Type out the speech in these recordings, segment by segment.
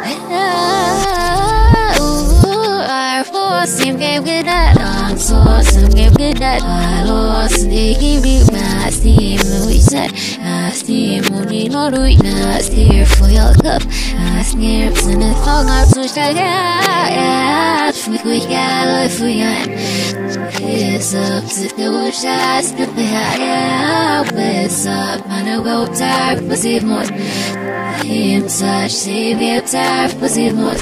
Sim game good at on so some game good at I lost the give you my steam we said I steam only no do steer for your cup I snips and the fog up so yeah we got if we got it's up to the wish I skip the yeah it's up I know go tired but see more him such see me tired but see more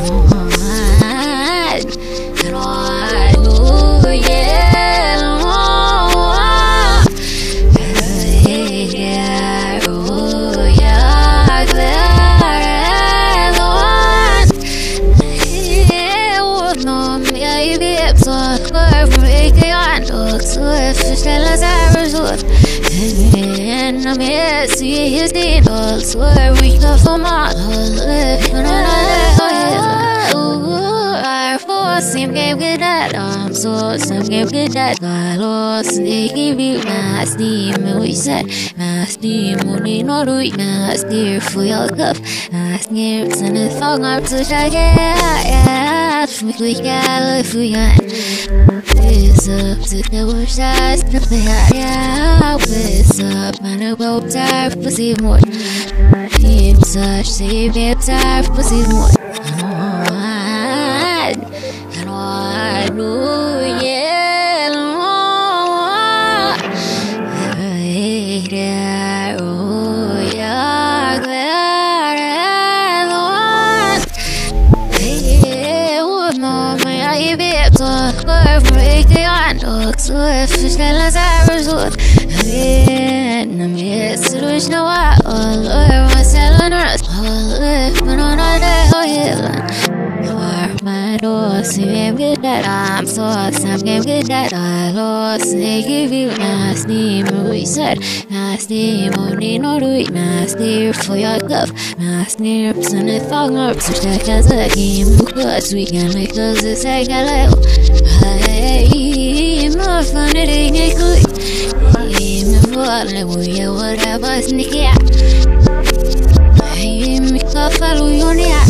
and I'm here, see his needles where we go for my life. Our force seem game good at so some game good at I lost they give you my steam we said my steam only no do steer for your cup my snips and the fog up to yeah we got if we got it's up to the wish I skip the yeah it's up I know go tired but see more him such see me tired but see more I know yeah oh yeah so if it's not as I resort and I'm here to wish no I all over myself all if but on all day oh yeah my door see I'm good that I'm so some game good that I lost they give you my steam we said my steam only no do it my steer for your cup my snips and the fog up so check as a game because we can make us a second level my fun it ain't good I'm falling with you whatever sneaky I'm follow you